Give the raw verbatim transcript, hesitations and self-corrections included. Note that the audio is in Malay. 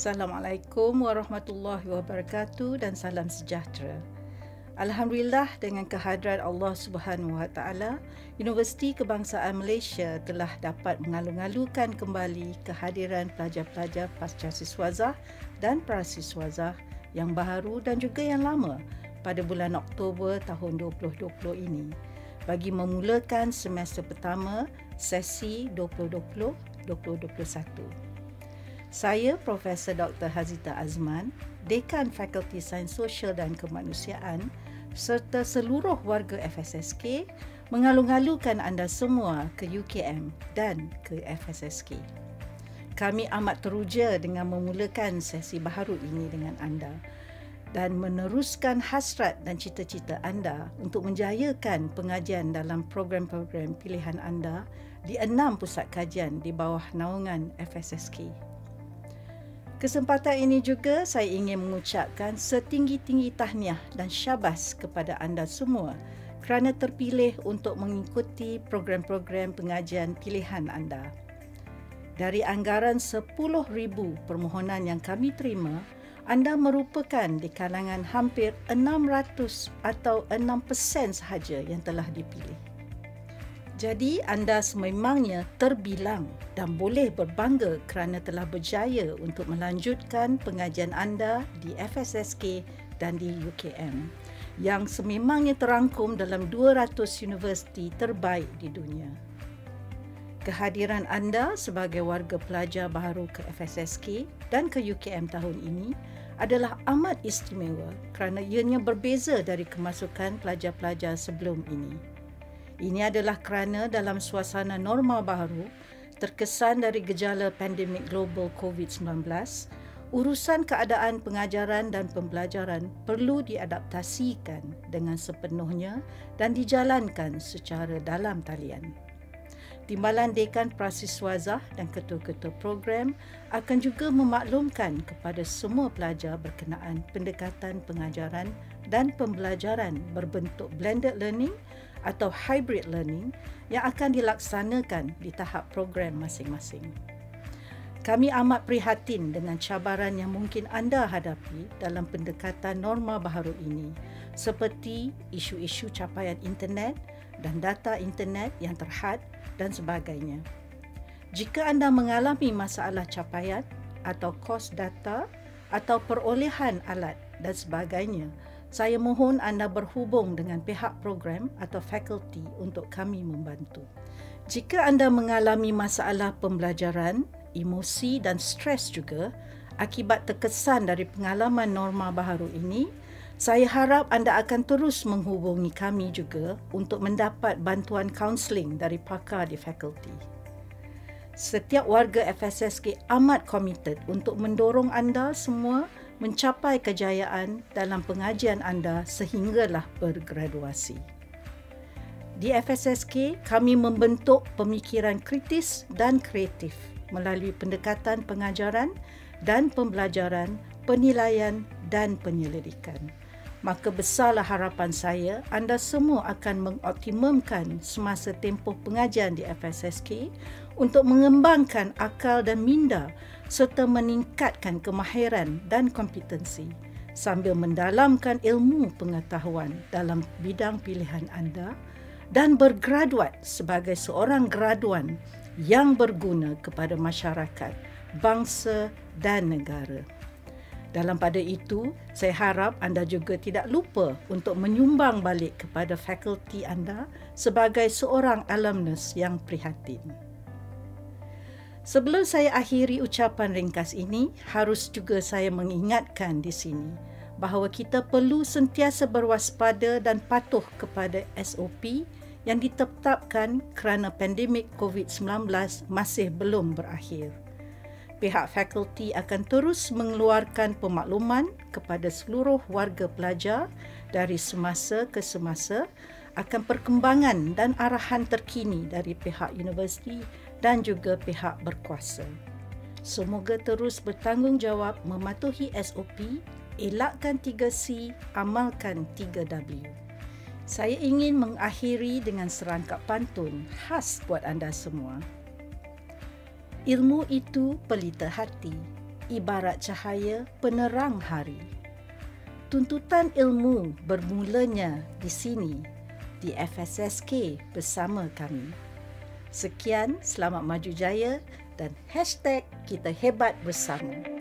Assalamualaikum warahmatullahi wabarakatuh dan salam sejahtera. Alhamdulillah, dengan kehadrat Allah Subhanahu Wa Taala, Universiti Kebangsaan Malaysia telah dapat mengalu-alukan kembali kehadiran pelajar-pelajar pasca siswazah dan prasiswazah yang baru dan juga yang lama pada bulan Oktober tahun dua ribu dua puluh ini bagi memulakan semester pertama sesi dua ribu dua puluh dua ribu dua puluh satu. Saya Profesor Doktor Hazita Azman, Dekan Fakulti Sains Sosial dan Kemanusiaan serta seluruh warga F S S K mengalu-alukan anda semua ke U K M dan ke F S S K. Kami amat teruja dengan memulakan sesi baharu ini dengan anda dan meneruskan hasrat dan cita-cita anda untuk menjayakan pengajian dalam program-program pilihan anda di enam pusat kajian di bawah naungan F S S K. Kesempatan ini juga saya ingin mengucapkan setinggi-tinggi tahniah dan syabas kepada anda semua kerana terpilih untuk mengikuti program-program pengajian pilihan anda. Dari anggaran sepuluh ribu permohonan yang kami terima, anda merupakan di kalangan hampir enam ratus atau enam peratus sahaja yang telah dipilih. Jadi anda sememangnya terbilang dan boleh berbangga kerana telah berjaya untuk melanjutkan pengajian anda di F S S K dan di U K M yang sememangnya terangkum dalam dua ratus universiti terbaik di dunia. Kehadiran anda sebagai warga pelajar baharu ke F S S K dan ke U K M tahun ini adalah amat istimewa kerana ianya berbeza dari kemasukan pelajar-pelajar sebelum ini. Ini adalah kerana dalam suasana norma baru, terkesan dari gejala pandemik global covid sembilan belas, urusan keadaan pengajaran dan pembelajaran perlu diadaptasikan dengan sepenuhnya dan dijalankan secara dalam talian. Timbalan Dekan Prasiswazah dan ketua-ketua program akan juga memaklumkan kepada semua pelajar berkenaan pendekatan pengajaran dan pembelajaran berbentuk blended learning atau hybrid learning yang akan dilaksanakan di tahap program masing-masing. Kami amat prihatin dengan cabaran yang mungkin anda hadapi dalam pendekatan norma baharu ini, seperti isu-isu capaian internet dan data internet yang terhad dan sebagainya. Jika anda mengalami masalah capaian atau kos data atau perolehan alat dan sebagainya, saya mohon anda berhubung dengan pihak program atau fakulti untuk kami membantu. Jika anda mengalami masalah pembelajaran, emosi dan stres juga akibat terkesan dari pengalaman norma baharu ini, saya harap anda akan terus menghubungi kami juga untuk mendapat bantuan kaunseling dari pakar di fakulti. Setiap warga F S S K amat komited untuk mendorong anda semua mencapai kejayaan dalam pengajian anda sehinggalah bergraduasi. Di F S S K, kami membentuk pemikiran kritis dan kreatif melalui pendekatan pengajaran dan pembelajaran, penilaian dan penyelidikan. Maka besarlah harapan saya anda semua akan mengoptimumkan semasa tempoh pengajian di F S S K untuk mengembangkan akal dan minda serta meningkatkan kemahiran dan kompetensi sambil mendalamkan ilmu pengetahuan dalam bidang pilihan anda dan bergraduat sebagai seorang graduan yang berguna kepada masyarakat, bangsa dan negara. Dalam pada itu, saya harap anda juga tidak lupa untuk menyumbang balik kepada fakulti anda sebagai seorang alumnus yang prihatin. Sebelum saya akhiri ucapan ringkas ini, harus juga saya mengingatkan di sini bahawa kita perlu sentiasa berwaspada dan patuh kepada S O P yang ditetapkan kerana pandemik covid sembilan belas masih belum berakhir. Pihak fakulti akan terus mengeluarkan pemakluman kepada seluruh warga pelajar dari semasa ke semasa akan perkembangan dan arahan terkini dari pihak universiti dan juga pihak berkuasa. Semoga terus bertanggungjawab mematuhi S O P, elakkan tiga C, amalkan tiga W. Saya ingin mengakhiri dengan serangkap pantun khas buat anda semua. Ilmu itu pelita hati, ibarat cahaya penerang hari. Tuntutan ilmu bermulanya di sini, di F S S K bersama kami. Sekian, selamat maju jaya dan hashtag kita hebat bersama.